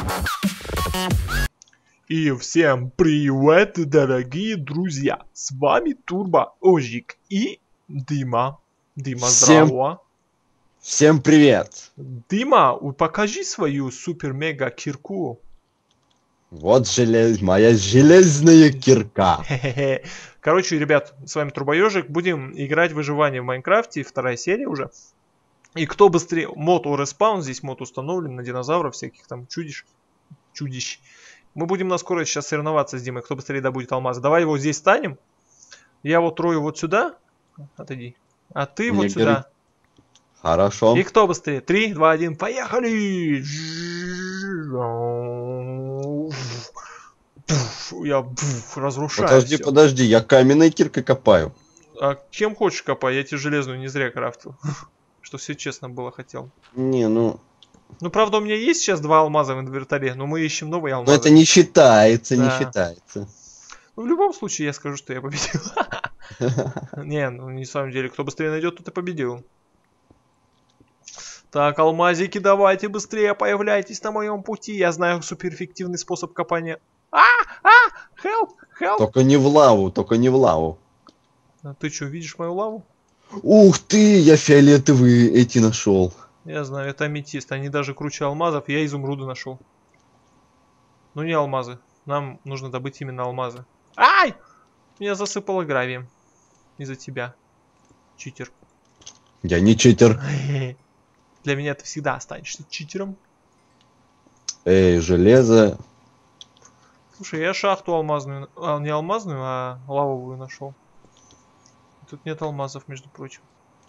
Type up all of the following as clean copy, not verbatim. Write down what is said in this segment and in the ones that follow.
И всем привет, дорогие друзья! С вами Турбо Ожик и Дима. Дима, здорово. Всем привет! Дима, покажи свою супер-мега кирку. Вот моя железная кирка. Короче, ребят, с вами Турбоежик. Будем играть в выживание в Майнкрафте. Вторая серия уже. И кто быстрее... Мод респаун. Здесь мод установлен на динозавров, всяких там чудищ. Мы будем на скорость сейчас соревноваться с Димой. Кто быстрее добудет алмазы. Давай его здесь станем. Я вот трою вот сюда. Отойди. А ты Мне вот сюда. Хорошо. И кто быстрее? 3, 2, 1, поехали! Я разрушаю. Подожди, я каменной киркой копаю. А чем хочешь копай, я тебе железную не зря крафтил. Что все честно было хотел. Не, ну... Ну, правда, у меня есть сейчас 2 алмаза в инвентаре, но мы ищем новые алмазы. Но это не считается, Да. не считается. Ну, в любом случае, я скажу, что я победил. Не, ну, на самом деле, кто быстрее найдет, тот и победил. Так, алмазики, давайте быстрее появляйтесь на моем пути. Я знаю суперэффективный способ копания. Help! Только не в лаву, только не в лаву. А ты что, видишь мою лаву? Ух ты, я фиолетовые эти нашел. Я знаю, это аметист. Они даже круче алмазов. Я изумруды нашел. Ну не алмазы. Нам нужно добыть именно алмазы. Ай! Меня засыпало гравием. Из-за тебя. Читер. Я не читер. Для меня ты всегда останешься читером. Эй, железо. Слушай, я шахту алмазную... не алмазную, а лавовую нашел. Тут нет алмазов, между прочим.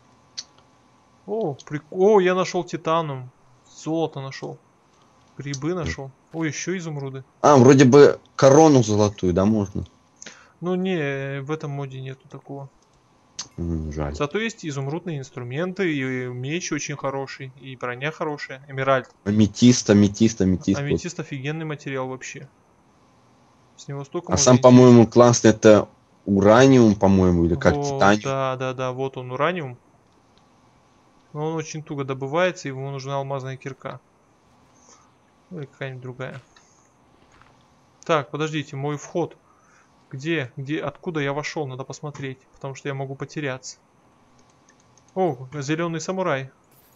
О, прикол. О, я нашел титанум. Золото нашел. Грибы нашел. О, еще изумруды. А, вроде бы корону золотую, да, можно? Ну не, в этом моде нету такого. Жаль. Зато есть изумрудные инструменты, и меч очень хороший, и броня хорошая. Эмеральд. Аметист. Аметист офигенный материал вообще. С него столько А можно сам, сделать. по-моему, классный это ураниум, по-моему, или как Вот, титаниум. да, вот он, ураниум. Но он очень туго добывается, ему нужна алмазная кирка. Или какая-нибудь другая. Так, подождите, мой вход. Где, откуда я вошел? Надо посмотреть, потому что я могу потеряться. О, зеленый самурай.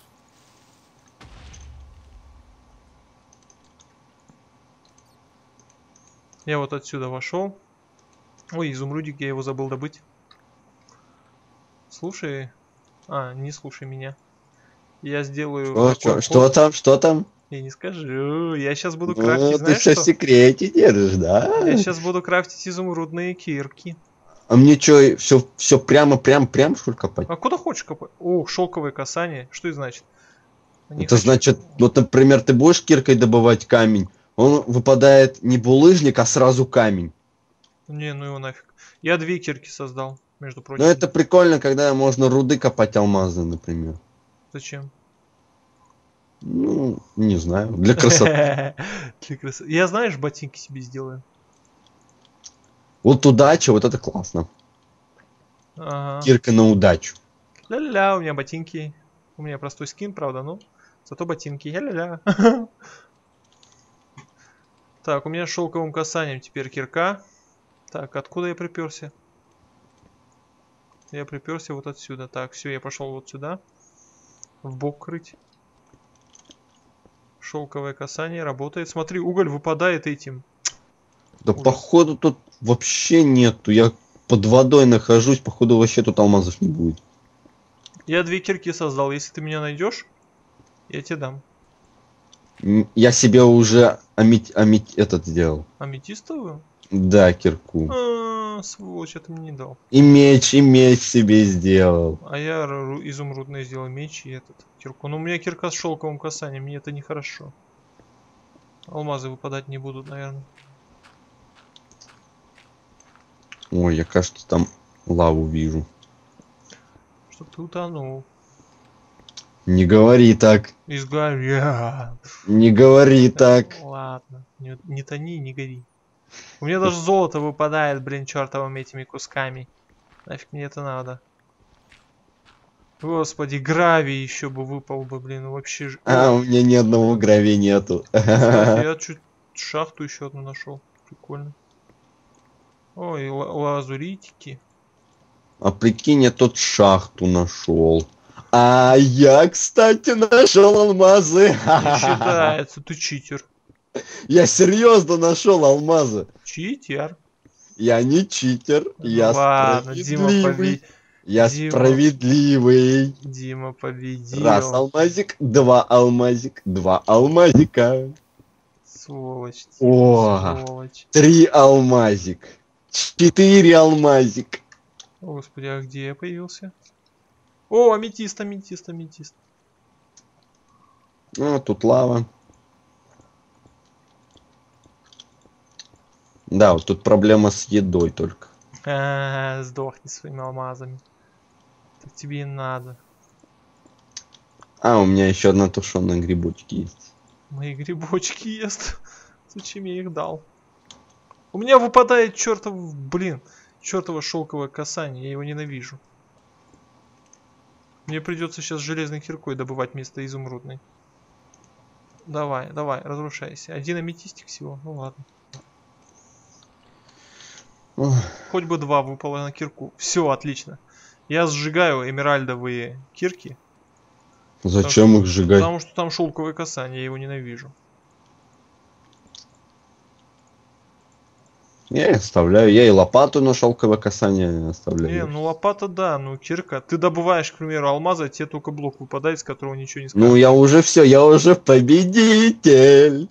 Я вот отсюда вошел. Ой, изумрудик, я его забыл добыть. Слушай. Не слушай меня. Я сделаю... Что там? Я не скажу. Я сейчас буду Ну, крафтить, ты знаешь все что? в секрете держишь, да? Я сейчас буду крафтить изумрудные кирки. А мне что, все прям, что ли, копать? А куда хочешь копать? О, шелковое касание. Что это значит? Это значит, вот, например, ты будешь киркой добывать камень, он выпадает не булыжник, а сразу камень. Не, ну его нафиг. Я 2 кирки создал, между прочим. Ну это прикольно, когда можно руды копать алмазы, например. Зачем? Ну, не знаю, для красоты. Я, знаешь, ботинки себе сделаю. Вот удача, вот это классно. Ага. Кирка на удачу. Ля-ля-ля, у меня ботинки. У меня простой скин, правда, ну. Зато ботинки. Ля-ля-ля. Так, у меня шелковым касанием теперь кирка. Так, откуда я приперся? Я приперся вот отсюда. Так, все, я пошел вот сюда. В бок крыть. Шелковое касание работает. Смотри, уголь выпадает этим. Да походу тут вообще нету. Я под водой нахожусь, походу вообще тут алмазов не будет. Я 2 кирки создал. Если ты меня найдешь, я тебе дам. Я себе уже этот сделал. Аметистовую? Да, кирку. Сволочь, это мне не дал. И меч себе сделал. А я изумрудный сделал меч и этот кирку. Но у меня кирка с шелковым касанием, мне это нехорошо. Алмазы выпадать не будут, наверное. Ой, я, кажется, там лаву вижу. Чтоб ты утонул. Не говори так. Изгорят. Не говори так. Ладно, не тони, не гори. У меня даже золото выпадает, блин, чертовыми этими кусками. Нафиг мне это надо. Господи, гравий еще бы выпал бы, блин, ну вообще же. А, у меня ни одного гравия нету. Кстати, я чуть шахту еще одну нашел. Прикольно. Ой, лазуритики. А прикинь, я тут шахту нашел. А я, кстати, нашел алмазы. Не считается, ты читер. Я серьезно нашел алмазы. Читер. Я не читер, Ну я ладно, Дима справедливый. Я справедливый. Дима победил. Раз алмазик, два алмазик, два алмазика. Сволочь. О, Сволочь. 3 алмазик. 4 алмазик. Господи, а где я появился? О, аметист, аметист, аметист. Ну, тут лава. Да, вот тут проблема с едой только. Сдохни своими алмазами. Так тебе и надо. А, у меня еще одна тушеная грибочки есть. Мои грибочки ест. Зачем я их дал? У меня выпадает чертов, блин, чертово шелковое касание. Я его ненавижу. Мне придется сейчас железной киркой добывать вместо изумрудной. Давай, давай, разрушайся. Один аметистик всего, ну ладно. Ох. Хоть бы 2 выпало на кирку. Все, отлично. Я сжигаю эмеральдовые кирки. Зачем их сжигать? Потому что там шелковое касание, я его ненавижу. Я их оставляю. Я и лопату на шелковое касание оставляю. Не, ну лопата да, ну кирка. Ты добываешь, к примеру, алмазы, а тебе только блок выпадает, с которого ничего не скажешь. Ну я уже все, я уже победитель.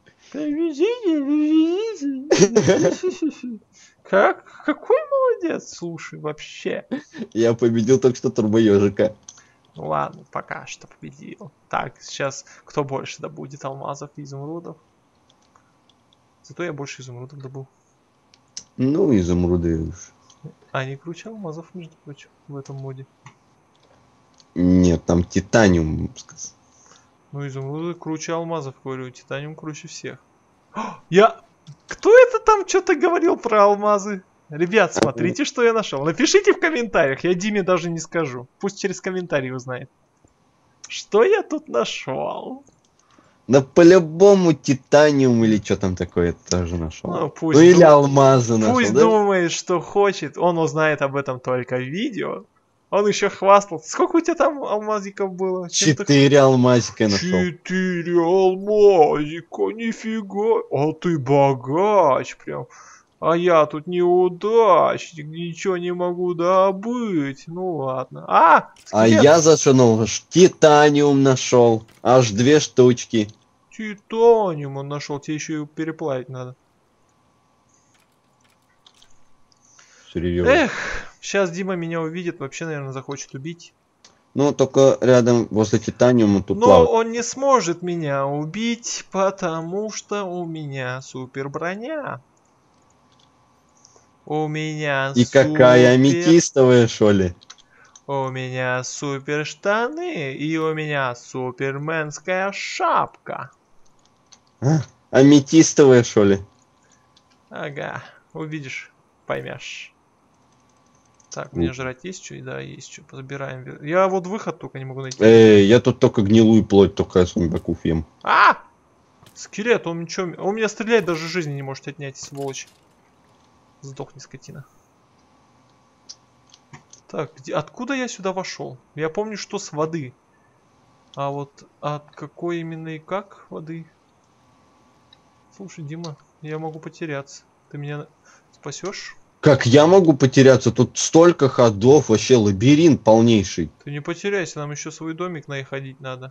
Как? Какой молодец, слушай, вообще. Я победил только что турбоежика. Ну ладно, пока что победил. Так, сейчас кто больше добудет алмазов и изумрудов? Зато я больше изумрудов добыл. Ну, изумруды уж. Они круче алмазов, между прочим, в этом моде. Нет, там титаниум. Ну, изумруды круче алмазов, говорю, титаниум круче всех. Я... Кто это там что-то говорил про алмазы? Ребят, смотрите, что я нашел. Напишите в комментариях, я Диме даже не скажу. Пусть через комментарий узнает. Что я тут нашел? Да по-любому титаниум или что там такое тоже нашел. Ну, пусть Ну или алмазы нашел. Пусть да? думает, что хочет. Он узнает об этом только в видео. Он еще хвастался. Сколько у тебя там алмазиков было? 4 алмазика нашел. 4 алмазика, нифига. А ты богач прям. А я тут неудачник, ничего не могу добыть. Ну ладно. А А я зашел, титаниум нашел. Аж 2 штучки. Титаниум он нашел. Тебе еще и переплавить надо. Серьезно. Эх, сейчас Дима меня увидит, вообще, наверное, захочет убить. Ну, только рядом, возле титаниума тут Но лава. он не сможет меня убить, потому что у меня супер броня. У меня И какая аметистовая, что ли? У меня супер штаны и у меня суперменская шапка. А? Аметистовая, что ли? Ага, увидишь, поймешь. Так, мне жрать есть что? Да, есть что. Позабираем. Я вот выход только не могу найти. Я тут только гнилую плоть, только зомбаков ем. А! Скелет, он ничего... Он меня стрелять даже жизни не может отнять, сволочь. Сдохни, скотина. Так, откуда я сюда вошел? Я помню, что с воды. А вот от какой именно и как воды? Слушай, Дима, я могу потеряться. Ты меня спасешь? Как я могу потеряться? Тут столько ходов, вообще лабиринт полнейший. Ты не потеряйся, нам еще свой домик находить надо.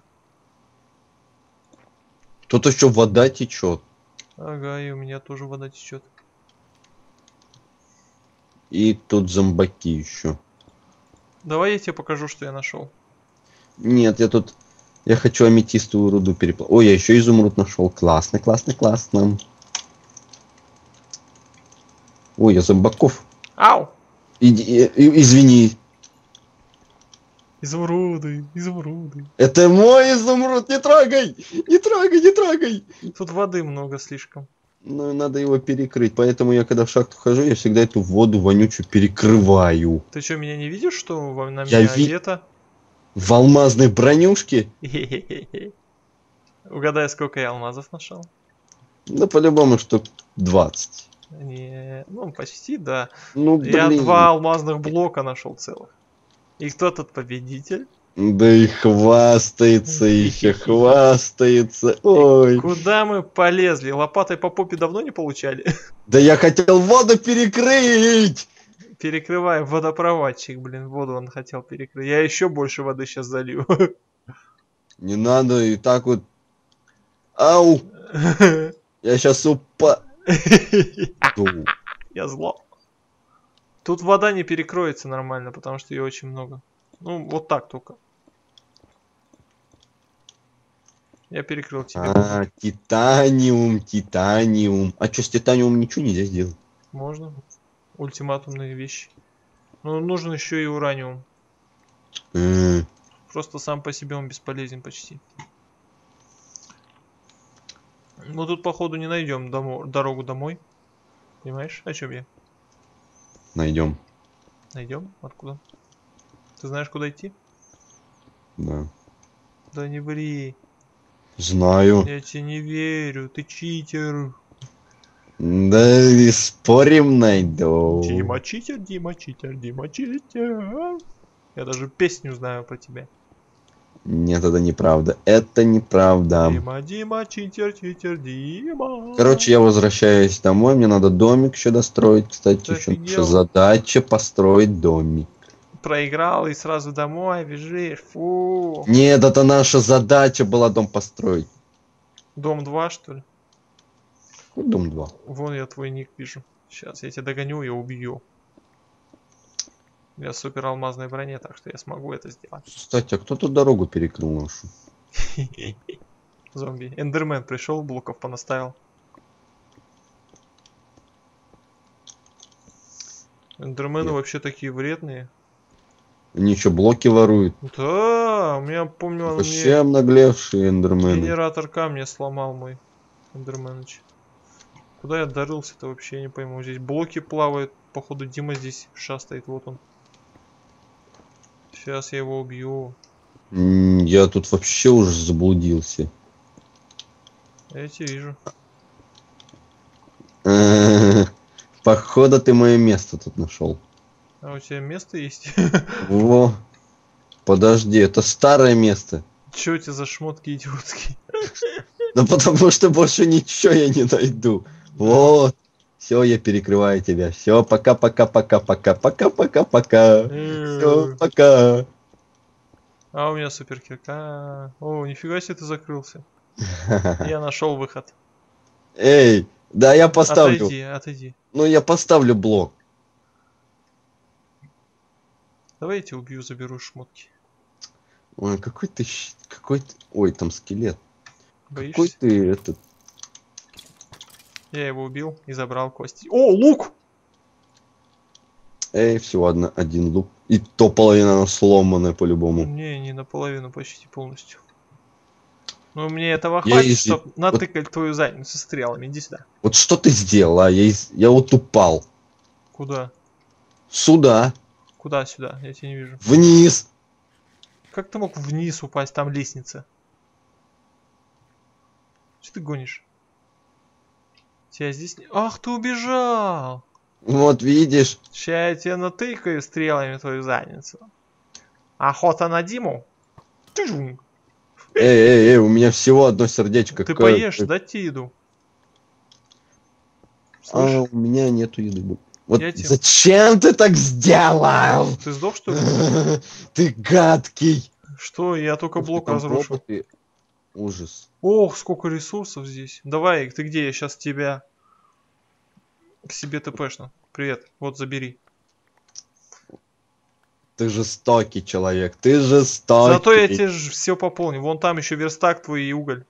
Тут еще вода течет. Ага, и у меня тоже вода течет. И тут зомбаки еще. Давай я тебе покажу, что я нашел. Нет, я тут... Я хочу аметистовую руду переплавать. Ой, я еще изумруд нашел. Классно, классно, классно. Ой, я зомбаков. Ау! Извини. Изумруды, изумруды. Это мой изумруд, не трогай! Не трогай, не трогай! Тут воды много слишком. Ну, надо его перекрыть. Поэтому я, когда в шахту хожу, я всегда эту воду вонючую перекрываю. Ты что, меня не видишь, что на Я меня одето? В алмазной бронюшке? Угадай, сколько я алмазов нашел? Да по-любому штук 20. Не, ну почти, да. Ну Я блин. 2 алмазных блока нашел целых. И кто тут победитель? Да и хвастается еще, хвастается. Ой. Куда мы полезли? Лопатой по попе давно не получали? Да я хотел воду перекрыть! Перекрываем водопроводчик, блин, воду он хотел перекрыть. Я еще больше воды сейчас залью. Не надо и так вот. Ау! Я сейчас упаду. Я зло. Тут вода не перекроется нормально, потому что ее очень много. Ну, вот так только. Я перекрыл тебе. А, титаниум, титаниум. А что, с титаниумом ничего нельзя сделать? Можно. Ультиматумные вещи. Ну, нужен еще и ураниум. Просто сам по себе он бесполезен почти. Ну, тут, походу, не найдем дорогу домой. Понимаешь, о чем я? Найдем. Найдем? Откуда? Ты знаешь, куда идти? Да. Да не ври. Знаю. Я тебе не верю. Ты читер. Да и спорим найду. Дима читер, Дима читер, Дима читер. Я даже песню знаю про тебя. Нет, это неправда. Это неправда. Дима, Дима, читер, читер, Дима. Короче, я возвращаюсь домой. Мне надо домик еще достроить. Кстати, Ты еще наша офигел? задача построить домик. Проиграл и сразу домой бежишь. Фу. Нет, это наша задача была дом построить. Дом 2, что ли? Дом 2. Вон я твой ник вижу. Сейчас я тебя догоню и убью. Я в супер алмазной броне, так что я смогу это сделать. Кстати, а кто тут дорогу перекрыл нашу? Зомби. Эндермен пришел, блоков понаставил. Эндермены Нет. вообще такие вредные. Они еще блоки воруют. Да, у меня, помню, он Вообще мне обнаглевшие эндермены. генератор камня сломал мой Эндерменыч. Куда я дорылся-то вообще, я не пойму. Здесь блоки плавают. Походу Дима здесь шастает, вот он. Сейчас я его убью. Я тут вообще уже заблудился. Я тебя вижу. Походу ты мое место тут нашел. А у тебя место есть? Во. Подожди, это старое место. Че у тебя за шмотки идиотские? Да потому что больше ничего я не найду. Вот. Все, я перекрываю тебя. Все, пока. Все, пока. А у меня супер кирка. О, нифига себе ты закрылся. Я нашел выход. Эй, да я поставлю. Отойди. Ну я поставлю блок. Давай я тебя убью, заберу шмотки. Ой, какой ты... Ой, там скелет. Боишься? Какой ты этот... Я его убил и забрал кости. О, лук! Эй, всего один лук. И то половина сломанная по-любому. Не наполовину, почти полностью. Ну, мне этого Я хватит, из- чтобы натыкать твою задницу стрелами. Иди сюда. Вот что ты сделал, а? Я вот упал. Куда? Сюда. Куда сюда? Я тебя не вижу. Вниз. Как ты мог вниз упасть? Там лестница. Что ты гонишь? Тебя здесь не... Ах, ты убежал! Вот видишь. Сейчас я тебя натыкаю стрелами твою задницу. Охота на Диму? Тюжум. Эй, у меня всего одно сердечко. Ты поешь, дать тебе еду. А, Слышь, у меня нету еды. Вот Я тебе- зачем ты так сделал? ты сдох, что ли? Ты гадкий. Что, я только блок Там разрушил. роботы. Ужас. Ох, сколько ресурсов здесь. Давай, ты где? Я сейчас тебя к себе тпшну. Привет, вот забери. Ты жестокий человек. Ты жестокий. Зато я тебе все пополню. Вон там еще верстак твой и уголь.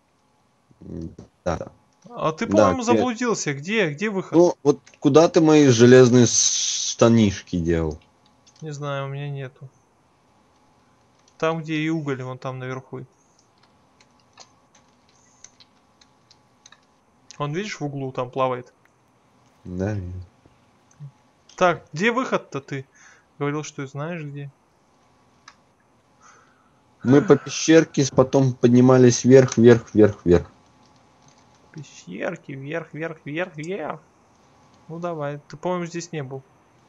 Да. А ты, Да, по-моему, где- заблудился. Где выход? Ну, вот куда ты мои железные штанишки дел? Не знаю, у меня нету. Там, где и уголь, вон там наверху. Он, видишь, в углу там плавает. Да. Так, где выход-то ты? Говорил, что знаешь где. Мы по пещерке потом поднимались вверх, вверх, вверх, вверх. Пещерки, вверх, вверх, вверх, вверх. Ну давай, ты, по-моему, здесь не был.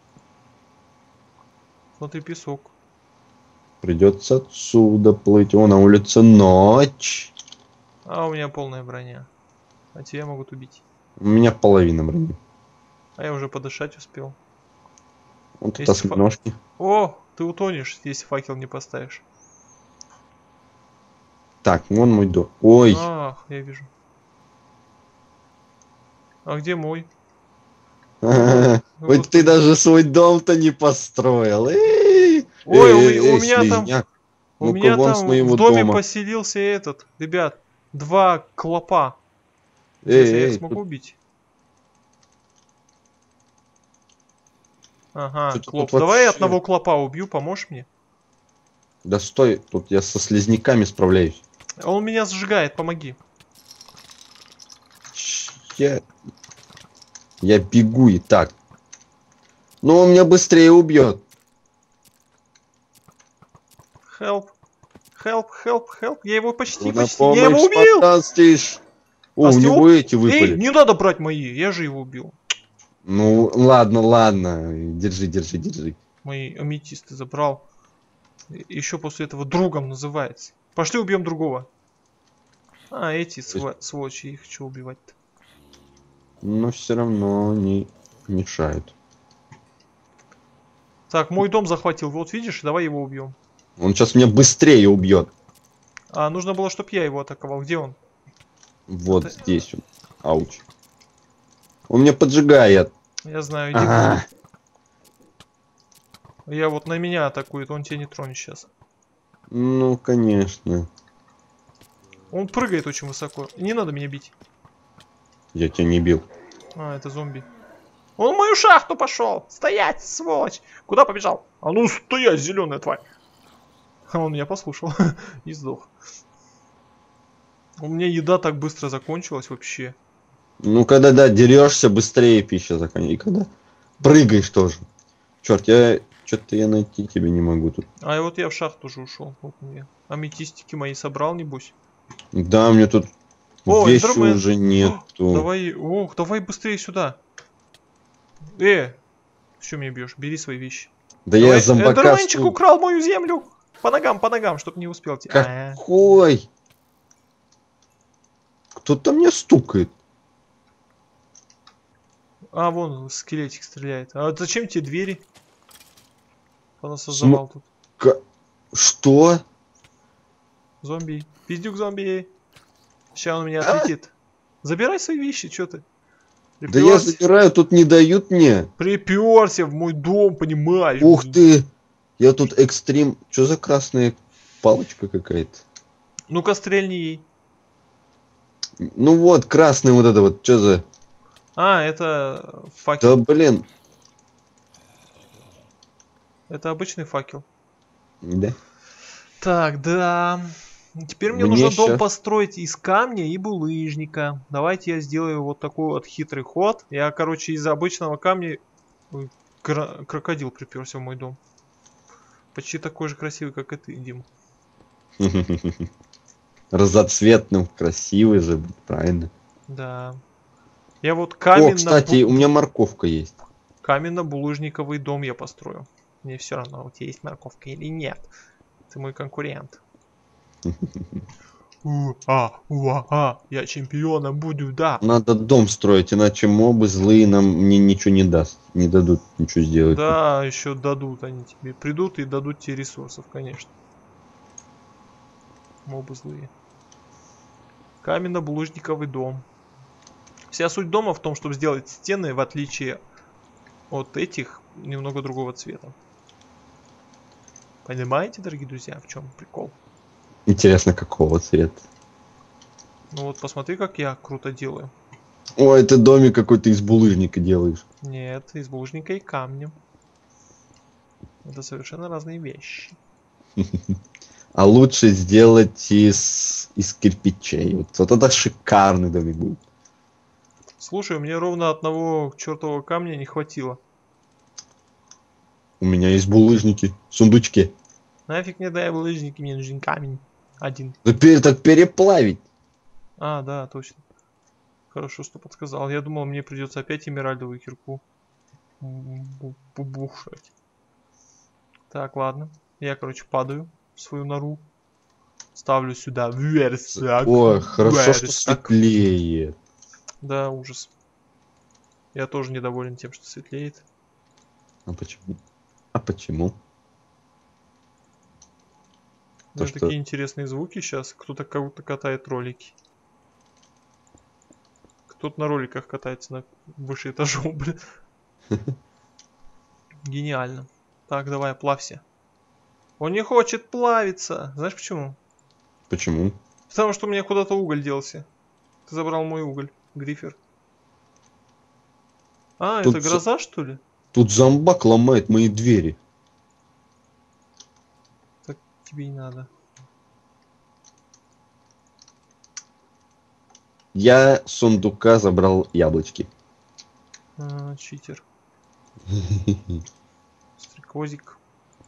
Смотри, песок. Придется отсюда плыть. О, на улице ночь. А у меня полная броня. А тебя могут убить. У меня половина брони. А я уже подышать успел. Вот тут Если осьминожки. О, ты утонешь, если факел не поставишь. Так, вон мой дом. Ой. Ах, я вижу. А где мой? Вот Вот ты даже свой дом-то не построил. Ой, у меня там... слизняк. У Ну-ка меня вон с там в моего доме дома. поселился этот, ребят, 2 клопа. Эй, Интересно, я их эй, смогу тут убить? Ага, что-то клоп. тут Давай я вообще... одного клопа убью, поможешь мне? Да стой, тут я со слизняками справляюсь. Он меня сжигает, помоги. Я... Я бегу и так. Но он меня быстрее убьет. Help. Help, help, help. Я его почти, На почти. Я его помощь убил! фантастиш. О, у него эти Эй, выпали. не надо брать мои, я же его убил. Ну, ладно, ладно. Держи, держи, держи. Мои аметисты забрал. Еще после этого другом называется. Пошли убьем другого. А, эти сволочи, их что убивать-то? Но все равно не мешают. Так, мой дом захватил. Вот видишь, давай его убьем. Он сейчас меня быстрее убьет. А, нужно было, чтобы я его атаковал. Где он? Вот Это... здесь он. Ауч. Он меня поджигает. Я знаю, иди. Я вот на меня атакует, он тебя не тронет сейчас. Ну, конечно. Он прыгает очень высоко. Не надо меня бить. Я тебя не бил. А, это зомби. Он в мою шахту пошел! Стоять, сволочь! Куда побежал? А ну стоять, зеленая тварь! А он меня послушал и сдох. У меня еда так быстро закончилась вообще. Ну, когда, да, дерешься, быстрее пища заканчивается. И когда прыгаешь тоже. Черт, что-то я найти тебя не могу тут. А и вот я в шахту уже ушел. Вот мне. Аметистики мои собрал, небось. Да, мне тут О, вещи эндермен. уже нету. Давай, ох, давай быстрее сюда. Что меня бьешь? Бери свои вещи. Да Давай, я зомбака... эндерменчик украл мою землю. По ногам, чтоб не успел. Какой? Кто-то мне стукает. А, вон скелетик стреляет. А зачем тебе двери? Он создавал тут. Что? Зомби. Пиздюк зомби. Сейчас он меня отлетит. Забирай свои вещи, что ты? Да я забираю, тут не дают мне. Приперся в мой дом, понимаешь? Ух ты! Я тут экстрим. Что за красная палочка какая-то? Ну-ка стрельни ей. Ну вот, красный вот это вот. Что за... А, это факел. Да блин. Это обычный факел. Да. Так, да. Теперь мне нужно дом построить из камня и булыжника. Давайте я сделаю вот такой вот хитрый ход. Я, короче, из обычного камня... Ой, крокодил приперся в мой дом. Почти такой же красивый, как и ты, Дим. Разноцветным, красивый же, правильно. Да. Я вот каменно... О, кстати, у меня морковка есть. Каменно-булыжниковый дом я построю. Мне все равно, у тебя есть морковка или нет. Ты мой конкурент. Я чемпионом буду, да. Надо дом строить, иначе мобы злые нам мне ничего не даст. Не дадут ничего сделать. Да, еще дадут они тебе. Придут и дадут тебе ресурсов, конечно. Мобы злые. Каменно-булыжниковый дом. Вся суть дома в том, чтобы сделать стены, в отличие от этих, немного другого цвета. Понимаете, дорогие друзья, в чем прикол? Интересно, какого цвета? Ну вот посмотри, как я круто делаю. Ой, ты домик какой-то из булыжника делаешь. Нет, из булыжника и камня. Это совершенно разные вещи. А лучше сделать из кирпичей. Вот это шикарный домик будет. Слушай, мне ровно одного чертового камня не хватило. У меня есть булыжники, сундучки. Нафиг мне дай булыжники, мне нужен камень. Один. Теперь так переплавить. А, да, точно. Хорошо, что подсказал. Я думал, мне придется опять эмеральдовую кирку бухать. Так, ладно. Я, короче, падаю в свою нору. Ставлю сюда верстак. Ой, хорошо, что Верстак. светлее. Да, ужас. Я тоже недоволен тем, что светлеет. А почему? А почему? У меня такие интересные звуки сейчас. Кто-то кого-то катает ролики. Кто-то на роликах катается на выше этажом, блин. Гениально. Так, давай, плавься. Он не хочет плавиться. Знаешь почему? Почему? Потому что у меня куда-то уголь делся. Ты забрал мой уголь, Грифер. А, Тут это гроза, что ли? Тут зомбак ломает мои двери. Так тебе и надо. Я с сундука забрал яблочки. А, читер. Стрекозик.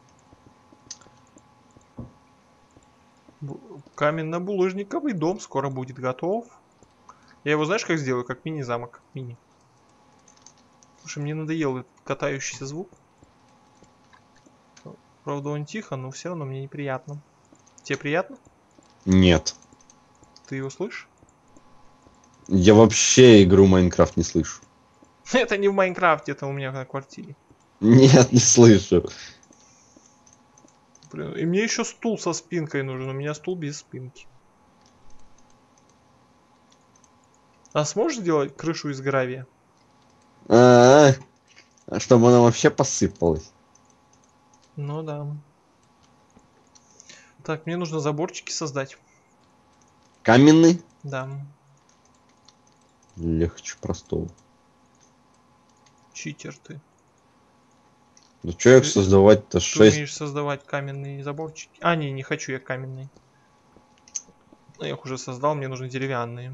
Каменно-булыжниковый дом скоро будет готов. Я его знаешь как сделаю? Как мини-замок. Мини. Слушай, мне надоел этот катающийся звук. Правда он тихо, но все равно мне неприятно. Тебе приятно? Нет. Ты его слышишь? Я вообще игру Майнкрафт не слышу. Это не в Майнкрафте, это у меня на квартире. Нет, не слышу. Блин, и мне еще стул со спинкой нужен. У меня стул без спинки. А сможешь сделать крышу из гравия? Чтобы она вообще посыпалась. Ну да. Так, мне нужно заборчики создать. Каменный? Да. Легче простого. Читер ты. Ну что их создавать-то? Ты 6. умеешь создавать каменные заборчики? А, не хочу я каменные. Я их уже создал, мне нужны деревянные.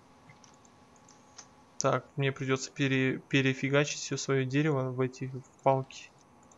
Так, мне придется перефигачить все свое дерево в эти палки.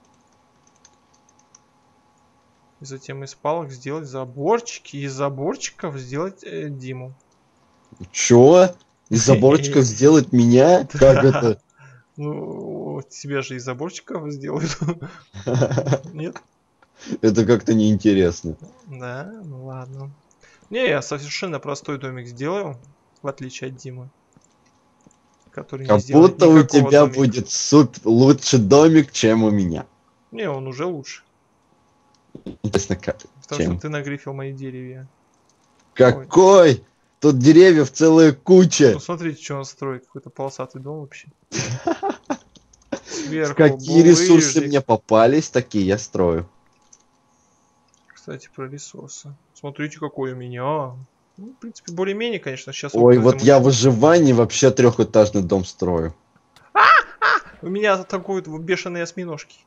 И затем из палок сделать заборчики. Из заборчиков сделать Диму. Чё? Из заборчиков сделать меня? Как это? Ну, тебе же из заборчиков сделают. Нет? Это как-то неинтересно. Да, ну ладно. Не, я совершенно простой домик сделаю, в отличие от Димы. Который не Как сделает будто у никакого тебя домика. будет лучше домик, чем у меня. Не, он уже лучше. Интересно, как? Потому Чем? что ты нагрифил мои деревья. Какой? Тут деревьев целая куча. Ну смотрите, что он строит. Какой-то полосатый дом вообще. Сверху Какие ресурсы булыжник. мне попались, такие я строю. Кстати, про ресурсы. Смотрите, какой у меня. Ну, в принципе, более-менее, конечно, сейчас... Ой, вот я в выживании вообще трехэтажный дом строю. У меня атакуют бешеные осьминожки.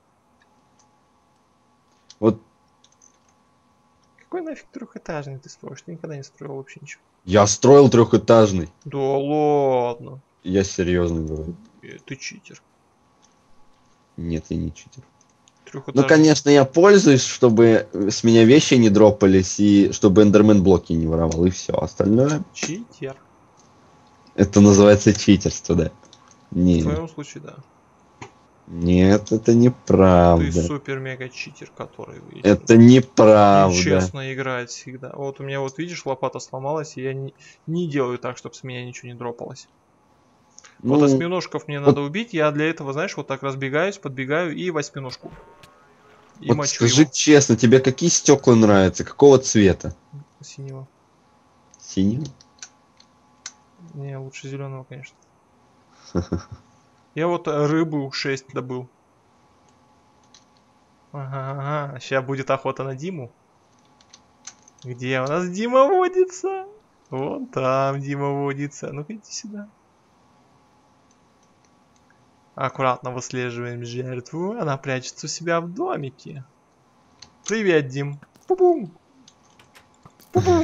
Вот Какой нафиг трехэтажный ты строишь? Ты никогда не строил вообще ничего. я строил трехэтажный. Да ладно. Я серьезно говорю. Ты читер. Нет, я не читер. Трехэтажный. Ну, конечно, я пользуюсь, чтобы с меня вещи не дропались, и чтобы эндермен блоки не воровал, и все. Остальное... Читер. Это называется читерство, да. В Не, твоем случае, да. нет, это неправда. Ты супер-мега-читер, который... Это неправда. Нечестно играет всегда. Вот у меня вот, видишь, лопата сломалась, и я не делаю так, чтобы с меня ничего не дропалось. Ну, Вот осьминожков мне надо убить, я для этого, знаешь, вот так разбегаюсь, подбегаю и восьминожку. И вот мочу скажи его. честно, тебе какие стекла нравятся? Какого цвета? Синего. Синего? Не, лучше зеленого, конечно. Я вот рыбу 6 добыл. Ага, сейчас будет охота на Диму. Где у нас Дима водится? Вон там Дима водится. Ну-ка иди сюда. Аккуратно выслеживаем жертву. Она прячется у себя в домике. Привет, Дим. Пу-пум. Пу-пум.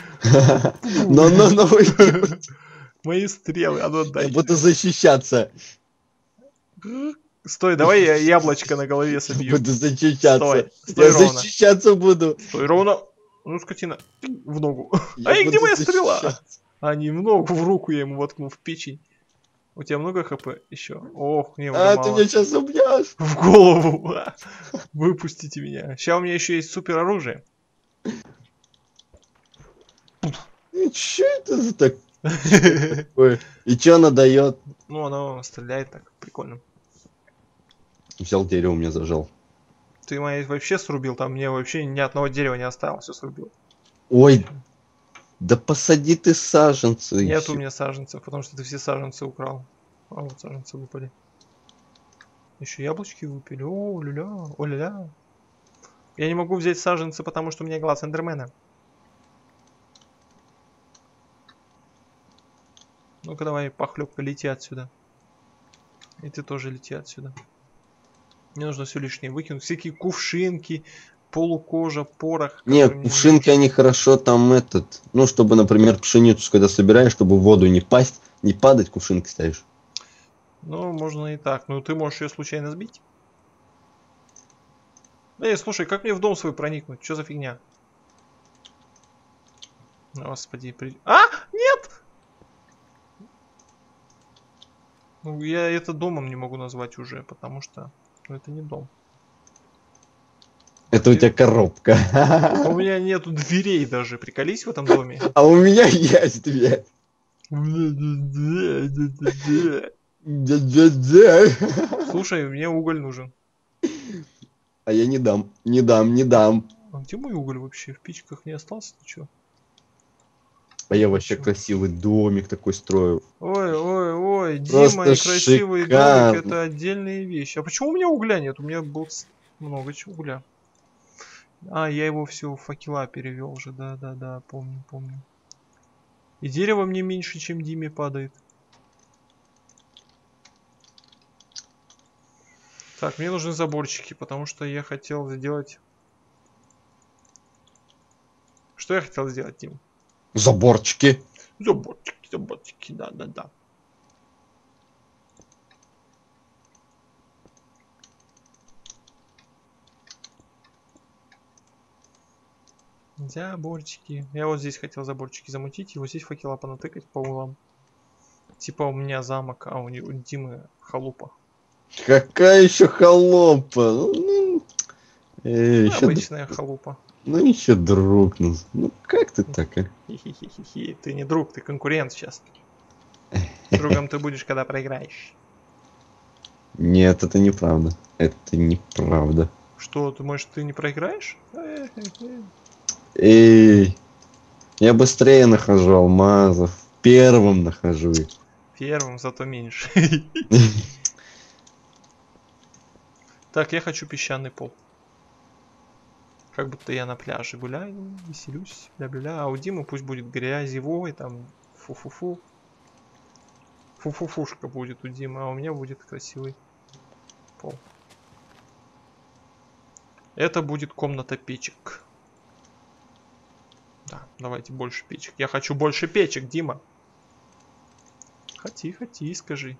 Ну, Мои стрелы, а ну отдай. я буду защищаться. Стой, давай я яблочко на голове собью. Буду защищаться. Стой, стой Я ровно. защищаться буду. Стой ровно. Ну, скотина. В ногу. Я Ай, где буду моя стрела? защищаться. А, не в ногу, в руку я ему воткнул, в печень. У тебя много хп еще? Ох, не, уже А, ты мало. меня сейчас убьешь. В голову. Выпустите меня. Сейчас у меня еще есть супер оружие. И чё это за такое? И чё она дает? Ну, оно стреляет так, прикольно. Взял дерево, меня зажал. Ты мои вообще срубил, там мне вообще ни одного дерева не осталось, все срубил. Ой, да посади ты саженцы. Нет у ещё. меня саженцев, потому что ты все саженцы украл. А вот саженцы выпали. Еще яблочки выпили. О, люля, о, ля-ля. Я не могу взять саженцы, потому что у меня глаз эндермена. Ну-ка давай, похлебка, лети отсюда. И ты тоже лети отсюда. Мне нужно все лишнее выкинуть. Всякие кувшинки, полукожа, порох. Не, который мне кувшинки, нужен. они хорошо там этот. Ну, чтобы, например, пшеницу, когда собираешь, чтобы в воду не пасть, не падать, кувшинки ставишь. Ну, можно и так. Но ты можешь ее случайно сбить. Эй, слушай, как мне в дом свой проникнуть? Что за фигня? Господи, А! Нет! Ну, я это домом не могу назвать уже, потому что ну, это не дом. Это у тебя коробка. У меня нету дверей даже. Приколись в этом доме. А у меня есть дверь. Слушай, мне уголь нужен. А я не дам, не дам, не дам. А где мой уголь вообще? В печках не остался ничего? А я вообще красивый домик такой строю. Ой, ой, ой, Дима Просто и красивый шикарно. домик это отдельные вещи. А почему у меня угля нет? У меня было много чего угля. А, я его все в факела перевел уже, да, помню, помню. И дерево мне меньше, чем Диме падает. Так, мне нужны заборчики, потому что я хотел сделать... Что я хотел сделать, Дим? Заборчики. Заборчики, заборчики, да. Заборчики. Я вот здесь хотел заборчики замутить, и вот здесь факела понатыкать по углам. Типа у меня замок, а у Димы халупа. Какая еще холопа? Еще, Обычная халупа. ну еще друг. Ну как ты так, а? Хи-хи-хи-хи. Ты не друг, ты конкурент сейчас. Другом ты будешь, когда проиграешь. Нет, это неправда. Это неправда. Что, ты, может, ты не проиграешь? Эй, я быстрее нахожу алмазов. Первым нахожу их. Первым, зато меньше. Так, я хочу песчаный пол. Как будто я на пляже гуляю, веселюсь, бля-бля-бля. А у Димы пусть будет грязевой, там, фу-фу-фу. Фу-фу-фушка будет у Димы, а у меня будет красивый пол. Это будет комната печек. Да, давайте больше печек. Я хочу больше печек, Дима. Хоти, скажи.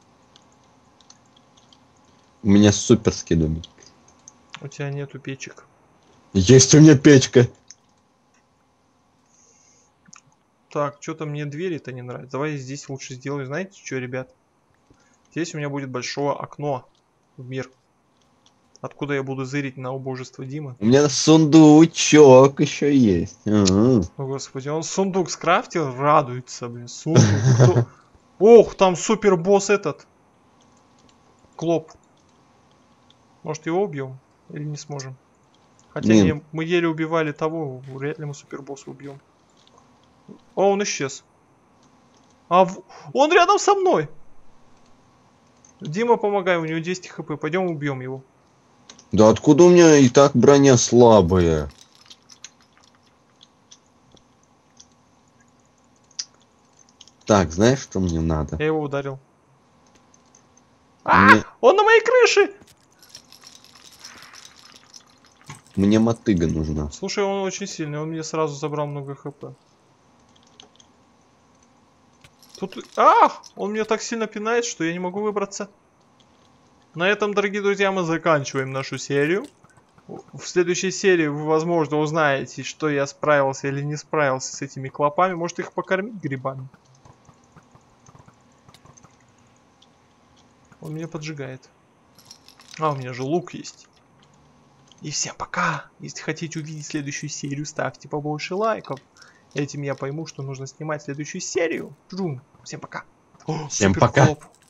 У меня суперский домик. У тебя нету печек. Есть у меня печка. Так, что-то мне двери-то не нравится. Давай здесь лучше сделаю. Знаете что, ребят? Здесь у меня будет большое окно в мир. Откуда я буду зырить на убожество Димы. У меня сундучок еще есть. Ага. О, господи, он сундук скрафтил, радуется, блин. Сундук. Кто? Ох, там супер босс этот. Клоп. Может его убьем? Или не сможем? Хотя не, мы еле убивали того, вряд ли мы супер босса убьем. О, он исчез. Он рядом со мной. Дима, помогай, у него 10 хп. Пойдем убьем его. Да откуда у меня и так броня слабая? Так, знаешь, что мне надо? Я его ударил. Мне... Он на моей крыше! Мне мотыга нужна. Слушай, он очень сильный, он мне сразу забрал много хп. Тут... Он меня так сильно пинает, что я не могу выбраться. На этом, дорогие друзья, мы заканчиваем нашу серию. В следующей серии вы, возможно, узнаете, что я справился или не справился с этими клопами. Может, их покормить грибами? Он меня поджигает. А, у меня же лук есть. И всем пока! Если хотите увидеть следующую серию, ставьте побольше лайков. Этим я пойму, что нужно снимать следующую серию. Всем пока! Всем пока!